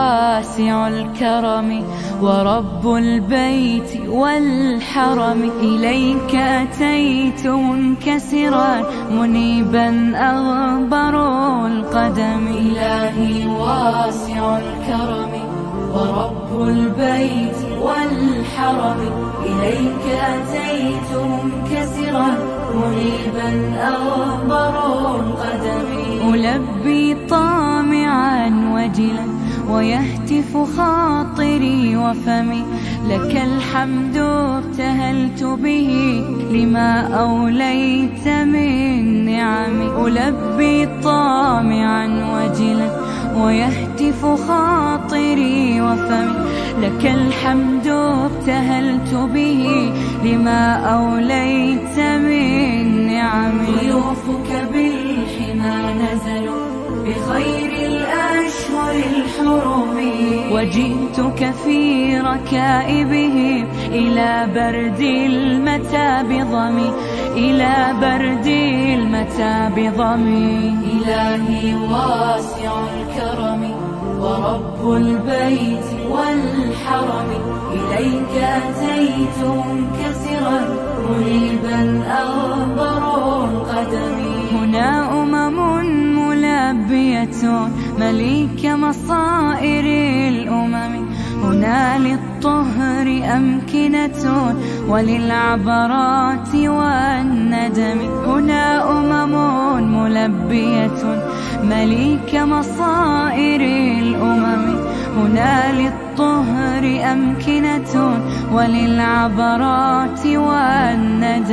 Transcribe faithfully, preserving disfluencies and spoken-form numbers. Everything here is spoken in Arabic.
واسع الكرم ورب البيت والحرم. إليك أتيت منكسرا منيبا أغبر القدم. إلهي واسع الكرم ورب البيت والحرم. إليك أتيت منكسرا منيبا أغبر القدم. ألبي طامعا وجلا ويهتف خاطري وفمي لك الحمد ابتهلت به لما أوليت من نعم. ألبي طامعا وجلا ويهتف خاطري وفمي لك الحمد ابتهلت به لما أوليت من نعم. ضيوفك بالحمى نزلوا بخير الأشهر الحرم وجئتك في ركائبهم إلى برد المتى بضمي إلى برد المتى بضمي. إلهي واسع الكرم ورب البيت والحرم. إليك أتيت منكسرا منيبا أغبر القدم. هنا أمم ملبية مليك مصائر الأمم. هنا للطهر أمكنة وللعبرات والندم. هنا أمم ملبية مليك مصائر الأمم. هنا للطهر أمكنة وللعبرات والندم.